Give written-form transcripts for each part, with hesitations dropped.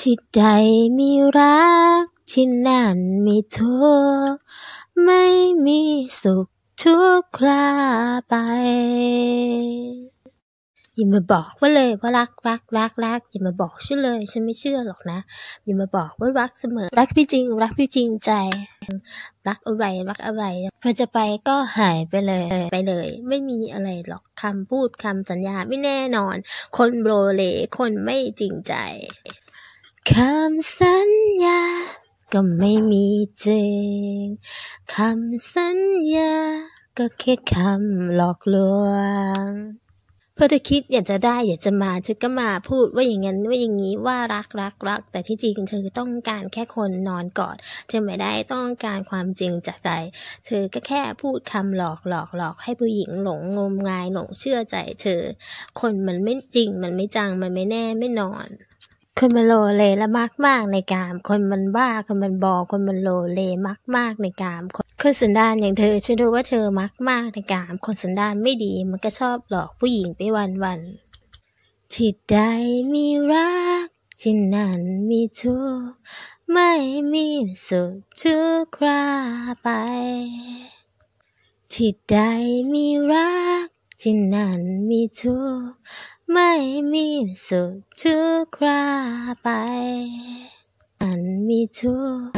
ที่ใดมีรักที่นั่นมีทุกข์ไม่มีสุขทุกคราไปอย่ามาบอกว่าเลยว่ารักอย่ามาบอกฉันเลยฉันไม่เชื่อหรอกนะอย่ามาบอกว่ารักเสมอรักพี่จริงใจรักอะไรพอจะไปก็หายไปเลยไม่มีอะไรหรอกคำพูดคำสัญญาไม่แน่นอนคนโบเลคนไม่จริงใจคำสัญญาก็ไม่มีจริงคำสัญญาก็แค่คำหลอกลวงพอเธอคิดอยากจะได้อยากจะมาเธอก็มาพูดว่าอย่างนั้นว่าอย่างนี้ว่ารักแต่ที่จริงเธอต้องการแค่คนนอนกอดเธอไม่ได้ต้องการความจริงจากใจเธอก็แค่พูดคำหลอกให้ผู้หญิงหลงงมงายหลงเชื่อใจเธอคนมันไม่จริงมันไม่จังมันไม่แน่ไม่นอนคนมันโลเลและมากในกามคนมันบ้าคนมันบอคนมันโลเลมากในกามคนสันดานอย่างเธอช่วยดูว่าเธอมากในกามคนสันดานไม่ดีมันก็ชอบหลอกผู้หญิงไปวันที่ใดมีรักที่นั่นมีทุกข์ไม่มีสุขทุกคราไปที่ใดมีรักที่นั่นมีทุกข์ไม่มีสุขทุกคราไปมีทุกข์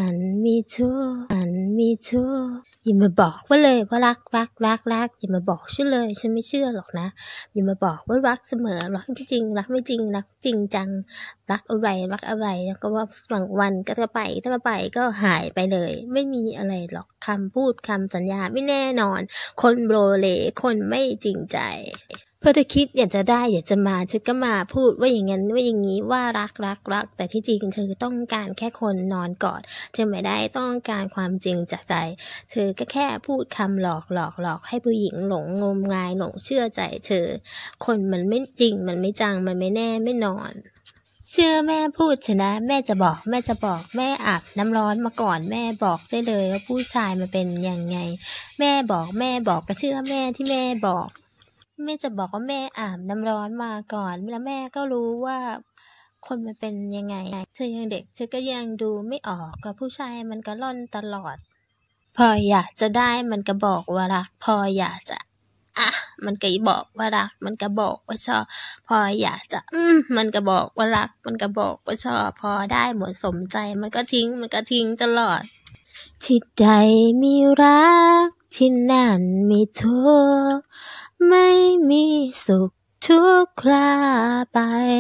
อย่ามาบอกว่าเลยว่ารักอย่ามาบอกฉันเลยฉันไม่เชื่อหรอกนะอย่ามาบอกว่ารักเสมอรักจริงรักไม่จริงรักจริงจังรักอะไรแล้วก็ว่าบางวันก็ไปถ้าไปก็หายไปเลยไม่มีอะไรหรอกคำพูดคำสัญญาไม่แน่นอนคนโบเลคนไม่จริงใจพอเธอคิดอยากจะได้อยากจะมาเธอก็มาพูดว่าอย่างนั้นว่าอย่างนี้ว่ารักแต่ที่จริงเธอต้องการแค่คนนอนกอดเธอไม่ได้ต้องการความจริงจากใจเธอก็แค่พูดคำหลอกให้ผู้หญิงหลงงมงายหลงเชื่อใจเธอคนมันไม่จริงมันไม่จังมันไม่แน่ไม่นอนเชื่อแม่พูดเถอะนะแม่จะบอกแม่อาบน้ำร้อนมาก่อนแม่บอกได้เลยว่าผู้ชายมันเป็นยังไงแม่บอกก็เชื่อแม่ที่แม่บอกแม่จะบอกว่าแม่อาบน้ำร้อนมาก่อนแล้วแม่ก็รู้ว่าคนมันเป็นยังไงเธอยังเด็กเธอก็ยังดูไม่ออกกับผู้ชายมันก็ล่อนตลอดพออยากจะได้มันก็บอกว่ารักพออยากจะมันก็บอกว่ารักมันก็บอกว่าชอบพออยากจะมันก็บอกว่ารักมันก็บอกว่าชอบพอได้หมดสมใจมันก็ทิ้งตลอดที่ใดมีรักที่นั่นมีทุกข์ไม่มีสุขทุกคราไป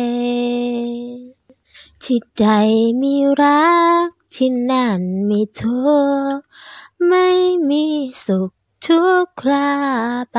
ที่ใดมีรักที่นั่นมีทุกข์ไม่มีสุขทุกคราไป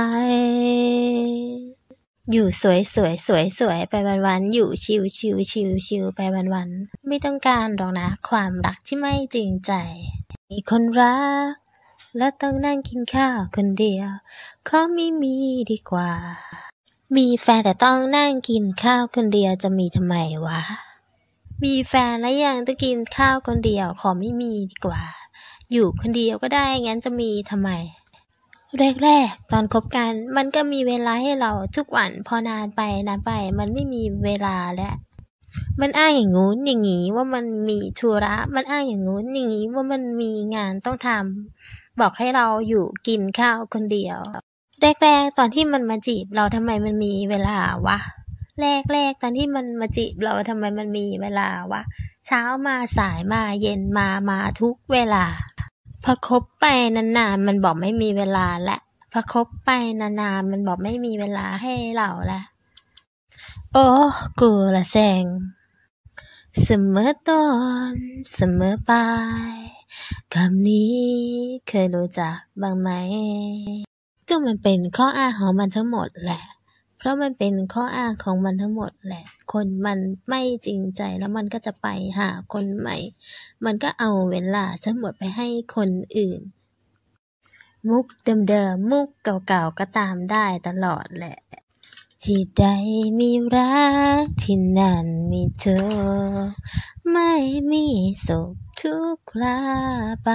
อยู่สวยไปวันๆอยู่ชิวไปวันๆไม่ต้องการหรอกนะความรักที่ไม่จริงใจมีคนรักและต้องนั่งกินข้าวคนเดียวขอไม่มีดีกว่ามีแฟนแต่ต้องนั่งกินข้าวคนเดียวจะมีทำไมวะมีแฟนแล้วยังต้องกินข้าวคนเดียวขอไม่มีดีกว่าอยู่คนเดียวก็ได้งั้นจะมีทำไมแรกตอนคบกันมันก็มีเวลาให้เราทุกวันพอนานไปมันไม่มีเวลาแล้วมันอ้างอย่างงู้นอย่างงี้ว่ามันมีธุระมันอ้างอย่างงู้นอย่างงี้ว่ามันมีงานต้องทำบอกให้เราอยู่กินข้าวคนเดียวแรกตอนที่มันมาจีบเราทำไมมันมีเวลาวะแรกตอนที่มันมาจีบเราทำไมมันมีเวลาวะเช้ามาสายมาเย็นมาทุกเวลาพอคบไปนานๆมันบอกไม่มีเวลาและพอคบไปนานๆมันบอกไม่มีเวลาให้เราละโอ้กูละแซงเสมอต้นเสมอปลายคำนี้เคยรู้จักบ้างไหมก็มันเป็นข้ออ้างของมันทั้งหมดแหละเพราะมันเป็นข้ออ้างของมันทั้งหมดแหละคนมันไม่จริงใจแล้วมันก็จะไปหาคนใหม่มันก็เอาเวลาทั้งหมดไปให้คนอื่นมุกเดิมมุกเก่าๆก็ตามได้ตลอดแหละที่ใดมีรักที่นั่นมีเธอไม่มีสุขทุกคราไป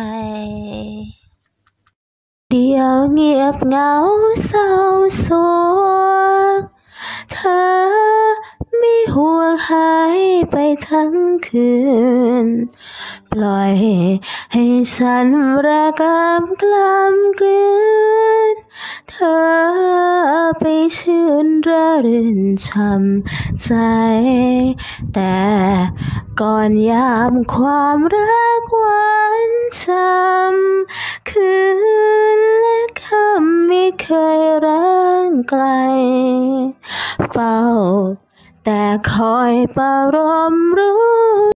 เดียวเงียบเหงาเศร้าโศกเธอไม่ห่วงหายไปทั้งคืนปล่อยให้ฉันระกำกล้ำกลืนเธอไปชื่นระรื่นช่ำใจแต่ก่อนยามความรักหวานช้ำคืนและคำไม่เคยร้างไกลเฝ้าแต่คอยปรารมรู้